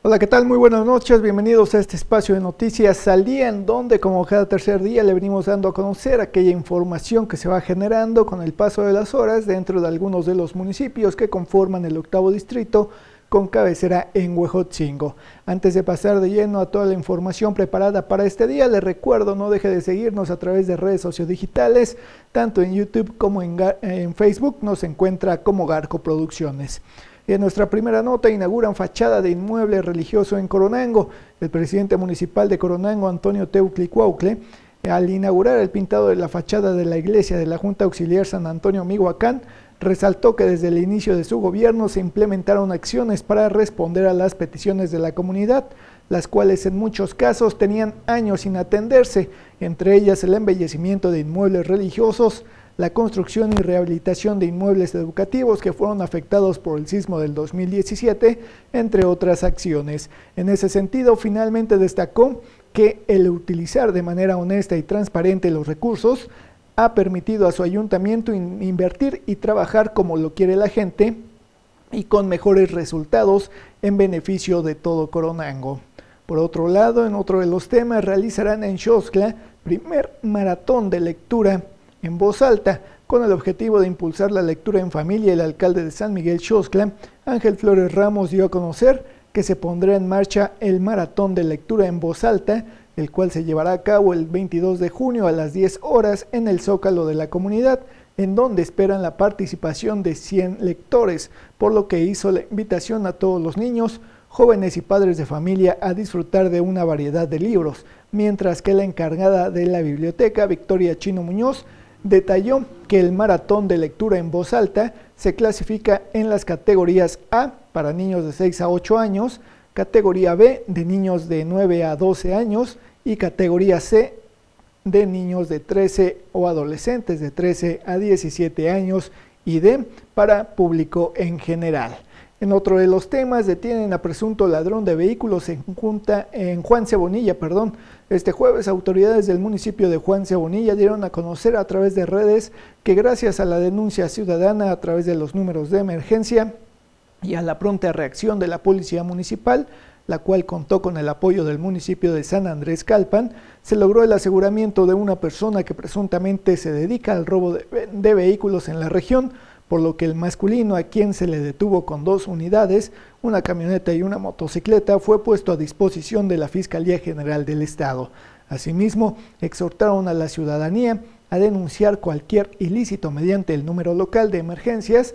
Hola, ¿qué tal? Muy buenas noches, bienvenidos a este espacio de noticias al día en donde como cada tercer día le venimos dando a conocer aquella información que se va generando con el paso de las horas dentro de algunos de los municipios que conforman el octavo distrito con cabecera en Huejotzingo. Antes de pasar de lleno a toda la información preparada para este día, les recuerdo no deje de seguirnos a través de redes sociodigitales, tanto en YouTube como en Facebook nos encuentra como Garco Producciones. En nuestra primera nota inauguran fachada de inmueble religioso en Coronango. El presidente municipal de Coronango, Antonio Teucli-Cuaucle, al inaugurar el pintado de la fachada de la iglesia de la Junta Auxiliar San Antonio Mihuacán, resaltó que desde el inicio de su gobierno se implementaron acciones para responder a las peticiones de la comunidad, las cuales en muchos casos tenían años sin atenderse, entre ellas el embellecimiento de inmuebles religiosos, la construcción y rehabilitación de inmuebles educativos que fueron afectados por el sismo del 2017, entre otras acciones. En ese sentido, finalmente destacó que el utilizar de manera honesta y transparente los recursos ha permitido a su ayuntamiento invertir y trabajar como lo quiere la gente y con mejores resultados en beneficio de todo Coronango. Por otro lado, en otro de los temas, realizarán en Xoxtla primer maratón de lectura en voz alta, con el objetivo de impulsar la lectura en familia. El alcalde de San Miguel Xoxtla, Ángel Flores Ramos, dio a conocer que se pondrá en marcha el maratón de lectura en voz alta, el cual se llevará a cabo el 22 de junio a las 10 horas en el Zócalo de la comunidad, en donde esperan la participación de 100 lectores, por lo que hizo la invitación a todos los niños, jóvenes y padres de familia a disfrutar de una variedad de libros, mientras que la encargada de la biblioteca, Victoria Chino Muñoz, detalló que el maratón de lectura en voz alta se clasifica en las categorías A para niños de 6 a 8 años, categoría B de niños de 9 a 12 años y categoría C de niños de 13 o adolescentes de 13 a 17 años y D para público en general. En otro de los temas, detienen a presunto ladrón de vehículos en Juan Cebonilla. Este jueves, autoridades del municipio de Juan Cebonilla dieron a conocer a través de redes que gracias a la denuncia ciudadana a través de los números de emergencia y a la pronta reacción de la policía municipal, la cual contó con el apoyo del municipio de San Andrés Calpan, se logró el aseguramiento de una persona que presuntamente se dedica al robo de vehículos en la región, por lo que el masculino, a quien se le detuvo con 2 unidades, una camioneta y una motocicleta, fue puesto a disposición de la Fiscalía General del Estado. Asimismo, exhortaron a la ciudadanía a denunciar cualquier ilícito mediante el número local de emergencias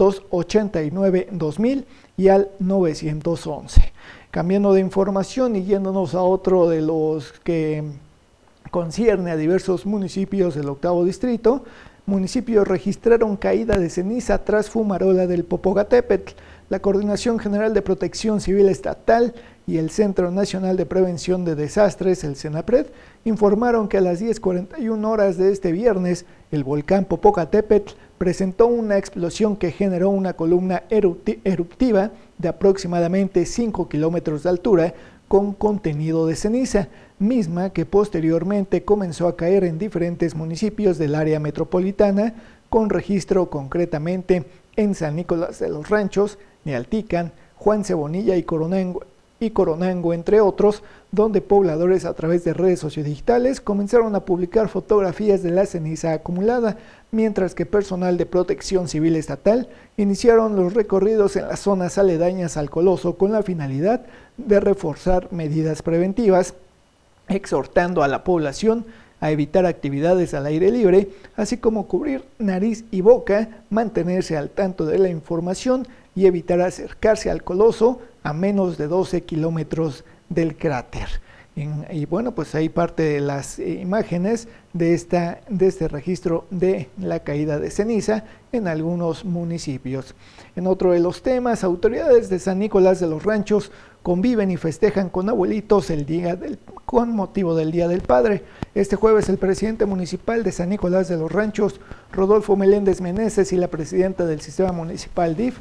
289-2000 y al 911. Cambiando de información y yéndonos a otro de los que concierne a diversos municipios del octavo distrito, municipios registraron caída de ceniza tras fumarola del Popocatépetl. La Coordinación General de Protección Civil Estatal y el Centro Nacional de Prevención de Desastres, el CENAPRED, informaron que a las 10:41 horas de este viernes, el volcán Popocatépetl presentó una explosión que generó una columna eruptiva de aproximadamente 5 kilómetros de altura con contenido de ceniza, misma que posteriormente comenzó a caer en diferentes municipios del área metropolitana, con registro concretamente en San Nicolás de los Ranchos, Nealtican, Juan Cebonilla y Coronango, entre otros, donde pobladores a través de redes sociodigitales comenzaron a publicar fotografías de la ceniza acumulada, mientras que personal de Protección Civil Estatal iniciaron los recorridos en las zonas aledañas al Coloso con la finalidad de reforzar medidas preventivas, exhortando a la población a evitar actividades al aire libre, así como cubrir nariz y boca, mantenerse al tanto de la información y evitar acercarse al Coloso a menos de 12 kilómetros del cráter. Y bueno, pues ahí parte de las imágenes de este registro de la caída de ceniza en algunos municipios. En otro de los temas, autoridades de San Nicolás de los Ranchos conviven y festejan con abuelitos con motivo del Día del Padre. Este jueves el presidente municipal de San Nicolás de los Ranchos, Rodolfo Meléndez Meneses, y la presidenta del sistema municipal DIF,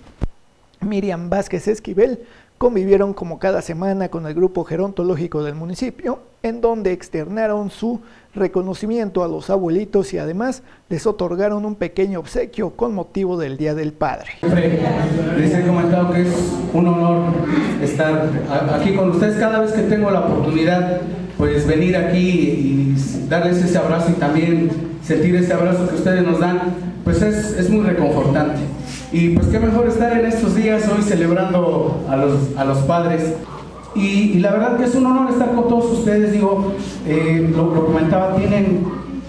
Miriam Vázquez Esquivel, convivieron como cada semana con el grupo gerontológico del municipio en donde externaron su reconocimiento a los abuelitos y además les otorgaron un pequeño obsequio con motivo del Día del Padre. Les he comentado que es un honor estar aquí con ustedes cada vez que tengo la oportunidad, pues venir aquí y darles ese abrazo y también sentir ese abrazo que ustedes nos dan, pues es muy reconfortante. Y pues qué mejor estar en estos días hoy celebrando a los padres. Y la verdad que es un honor estar con todos ustedes. Digo, lo comentaba, tienen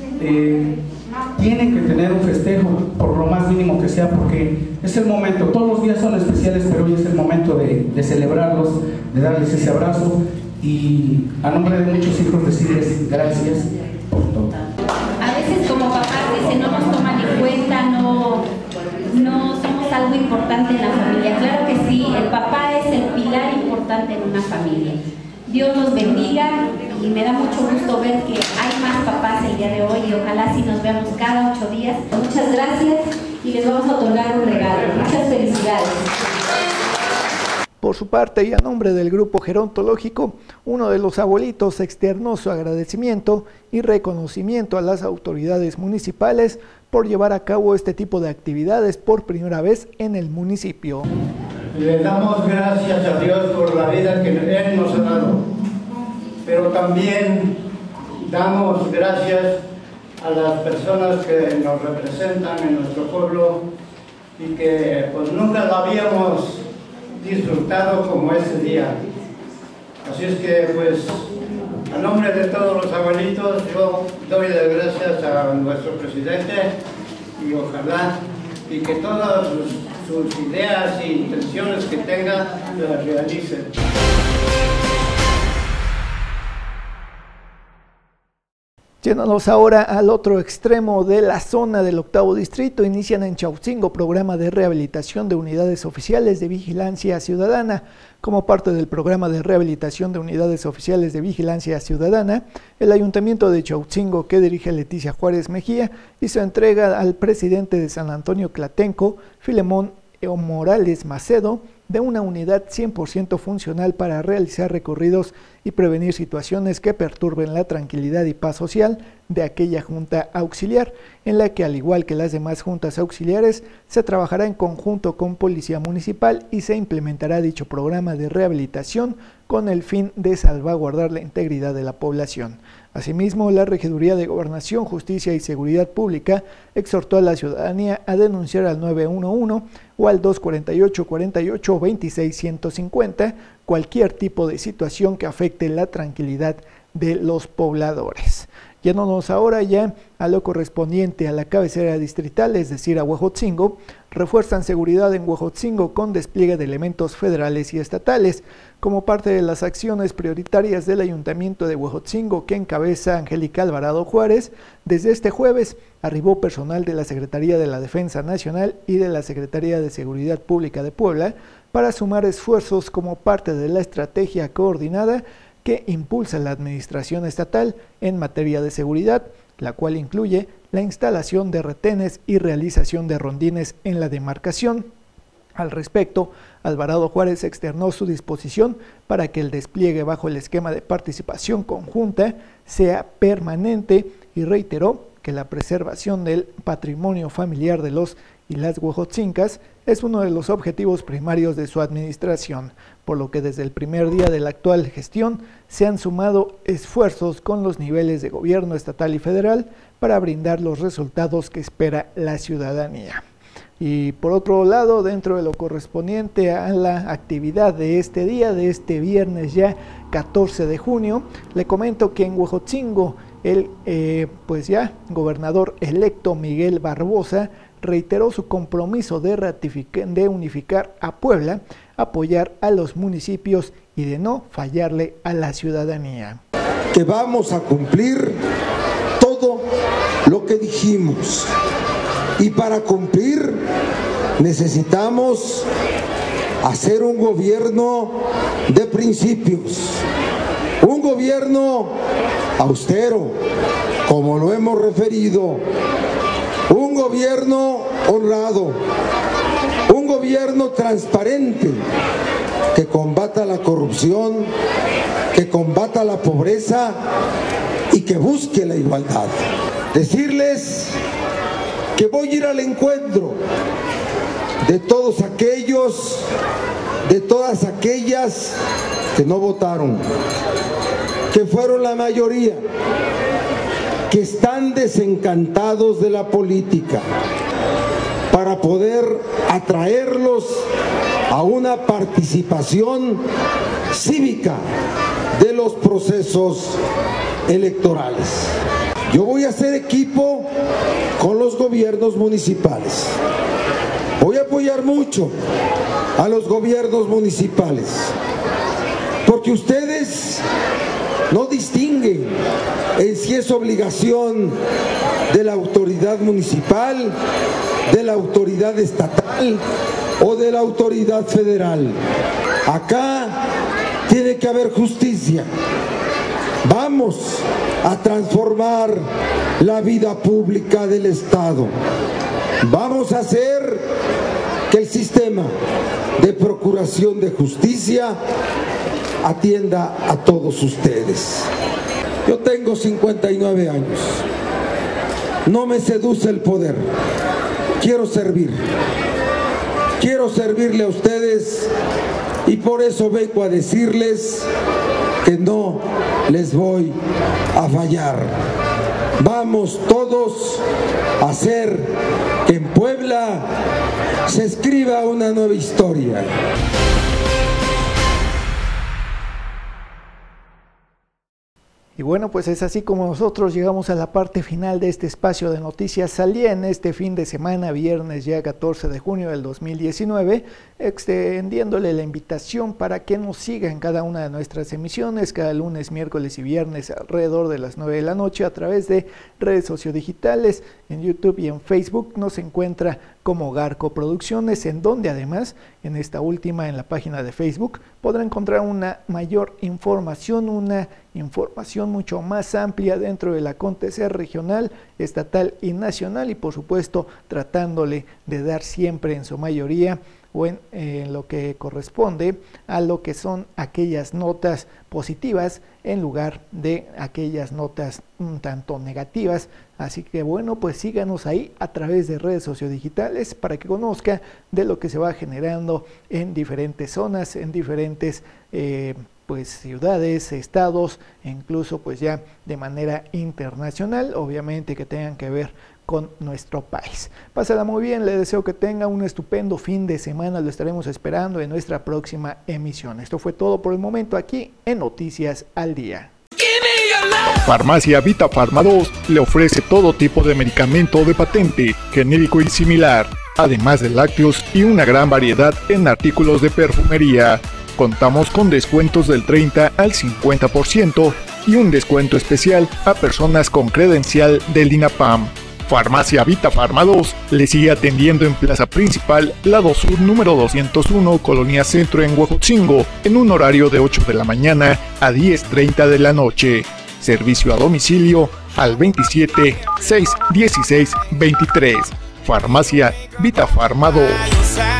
que tener un festejo, por lo más mínimo que sea, porque es el momento. Todos los días son especiales, pero hoy es el momento de celebrarlos, de darles ese abrazo y a nombre de muchos hijos decirles gracias por todo. A veces como papás dicen, no nos toman en cuenta, no somos algo importante en la familia. Claro que sí, el papá es el pilar importante en una familia. Dios los bendiga y me da mucho gusto ver que hay más papás el día de hoy y ojalá sí nos veamos cada 8 días. Muchas gracias y les vamos a otorgar un regalo. Muchas felicidades. Por su parte, y a nombre del grupo gerontológico, uno de los abuelitos externó su agradecimiento y reconocimiento a las autoridades municipales por llevar a cabo este tipo de actividades por primera vez en el municipio. Le damos gracias a Dios por la vida que Él nos ha dado, pero también damos gracias a las personas que nos representan en nuestro pueblo y que pues nunca la habíamos disfrutado como ese día. Así es que pues a nombre de todos los abuelitos yo doy las gracias a nuestro presidente y ojalá y que todas sus ideas e intenciones que tenga las realicen. Yéndonos ahora al otro extremo de la zona del octavo distrito, inician en Chautzingo programa de rehabilitación de unidades oficiales de vigilancia ciudadana. Como parte del programa de rehabilitación de unidades oficiales de vigilancia ciudadana, el Ayuntamiento de Chautzingo, que dirige Leticia Juárez Mejía, hizo entrega al presidente de San Antonio Tlatenco, Filemón Morales Macedo, de una unidad 100% funcional para realizar recorridos y prevenir situaciones que perturben la tranquilidad y paz social de aquella junta auxiliar, en la que, al igual que las demás juntas auxiliares, se trabajará en conjunto con Policía Municipal y se implementará dicho programa de rehabilitación con el fin de salvaguardar la integridad de la población. Asimismo, la Regiduría de Gobernación, Justicia y Seguridad Pública exhortó a la ciudadanía a denunciar al 911 o al 248-48-26-150 cualquier tipo de situación que afecte la tranquilidad de los pobladores. Yéndonos ahora ya a lo correspondiente a la cabecera distrital, es decir, a Huejotzingo, refuerzan seguridad en Huejotzingo con despliegue de elementos federales y estatales. Como parte de las acciones prioritarias del Ayuntamiento de Huejotzingo, que encabeza Angélica Alvarado Juárez, desde este jueves arribó personal de la Secretaría de la Defensa Nacional y de la Secretaría de Seguridad Pública de Puebla para sumar esfuerzos como parte de la estrategia coordinada que impulsa la administración estatal en materia de seguridad, la cual incluye la instalación de retenes y realización de rondines en la demarcación. Al respecto, Alvarado Juárez externó su disposición para que el despliegue bajo el esquema de participación conjunta sea permanente y reiteró que la preservación del patrimonio familiar de los y las huejotzincas es uno de los objetivos primarios de su administración, por lo que desde el primer día de la actual gestión se han sumado esfuerzos con los niveles de gobierno estatal y federal para brindar los resultados que espera la ciudadanía. Y por otro lado, dentro de lo correspondiente a la actividad de este día, de este viernes ya 14 de junio, le comento que en Huejotzingo el gobernador electo Miguel Barbosa reiteró su compromiso de unificar a Puebla, apoyar a los municipios y de no fallarle a la ciudadanía. Que vamos a cumplir todo lo que dijimos. Y para cumplir necesitamos hacer un gobierno de principios, un gobierno austero, como lo hemos referido, un gobierno honrado, un gobierno gobierno transparente que combata la corrupción, que combata la pobreza y que busque la igualdad. Decirles que voy a ir al encuentro de todos aquellos, de todas aquellas que no votaron, que fueron la mayoría, que están desencantados de la política, para poder atraerlos a una participación cívica de los procesos electorales. Yo voy a hacer equipo con los gobiernos municipales. Voy a apoyar mucho a los gobiernos municipales, porque ustedes no distinguen en si es obligación de la autoridad municipal, de la autoridad estatal o de la autoridad federal. Acá tiene que haber justicia. Vamos a transformar la vida pública del Estado. Vamos a hacer que el sistema de procuración de justicia atienda a todos ustedes. Yo tengo 59 años. No me seduce el poder. Quiero servir. Quiero servirle a ustedes y por eso vengo a decirles que no les voy a fallar. Vamos todos a hacer que en Puebla se escriba una nueva historia. Y bueno, pues es así como nosotros llegamos a la parte final de este espacio de Noticias al Día en este fin de semana, viernes ya 14 de junio del 2019, extendiéndole la invitación para que nos sigan cada una de nuestras emisiones, cada lunes, miércoles y viernes alrededor de las 9 de la noche a través de redes sociodigitales, en YouTube y en Facebook nos encuentra como Garco Producciones, en donde además, en esta última, en la página de Facebook, podrá encontrar una mayor información, una información mucho más amplia dentro del acontecer regional, estatal y nacional y por supuesto tratándole de dar siempre en su mayoría o en lo que corresponde a lo que son aquellas notas positivas en lugar de aquellas notas un tanto negativas. Así que bueno, pues síganos ahí a través de redes sociodigitales para que conozca de lo que se va generando en diferentes zonas, en diferentes pues ciudades, estados, e incluso pues ya de manera internacional, obviamente que tengan que ver con nuestro país. Pásala muy bien, le deseo que tenga un estupendo fin de semana, lo estaremos esperando en nuestra próxima emisión. Esto fue todo por el momento aquí en Noticias al Día. Farmacia Vita Farma 2 le ofrece todo tipo de medicamento de patente, genérico y similar, además de lácteos y una gran variedad en artículos de perfumería. Contamos con descuentos del 30 al 50% y un descuento especial a personas con credencial del INAPAM. Farmacia Vita Farma 2 le sigue atendiendo en Plaza Principal, Lado Sur número 201, Colonia Centro en Huejotzingo, en un horario de 8 de la mañana a 10:30 de la noche. Servicio a domicilio al 27 6 16 23. Farmacia Vita Farma 2.